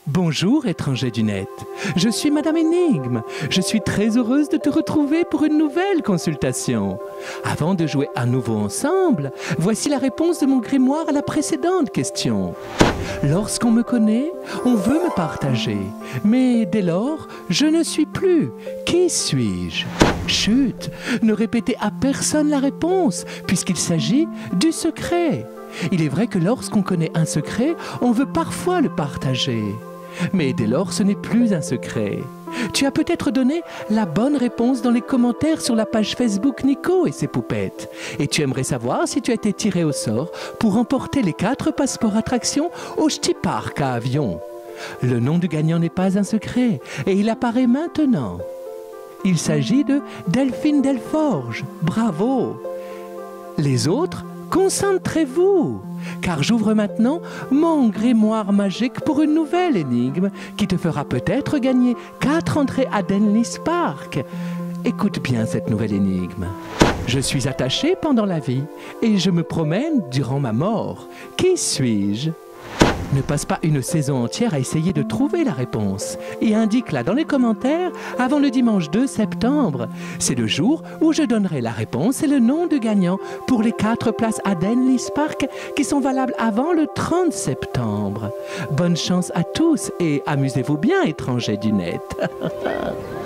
Bonjour, étranger du net. Je suis Madame Énigme. Je suis très heureuse de te retrouver pour une nouvelle consultation. Avant de jouer à nouveau ensemble, voici la réponse de mon grimoire à la précédente question. Lorsqu'on me connaît, on veut me partager. Mais dès lors, je ne suis plus. Qui suis-je? Chut! Ne répétez à personne la réponse, puisqu'il s'agit du secret. Il est vrai que lorsqu'on connaît un secret, on veut parfois le partager. Mais dès lors, ce n'est plus un secret. Tu as peut-être donné la bonne réponse dans les commentaires sur la page Facebook Nico et ses poupettes. Et tu aimerais savoir si tu as été tiré au sort pour remporter les 4 passeports attractions au Ch'ti Park à Avion. Le nom du gagnant n'est pas un secret et il apparaît maintenant. Il s'agit de Delphine Delforge. Bravo! Les autres, concentrez-vous, car j'ouvre maintenant mon grimoire magique pour une nouvelle énigme qui te fera peut-être gagner 4 entrées à Denlis Park. Écoute bien cette nouvelle énigme. Je suis attaché pendant la vie et je me promène durant ma mort. Qui suis-je? Ne passe pas une saison entière à essayer de trouver la réponse et indique-la dans les commentaires avant le dimanche 2 septembre. C'est le jour où je donnerai la réponse et le nom du gagnant pour les 4 places à Denlis Park qui sont valables avant le 30 septembre. Bonne chance à tous et amusez-vous bien, étrangers du net.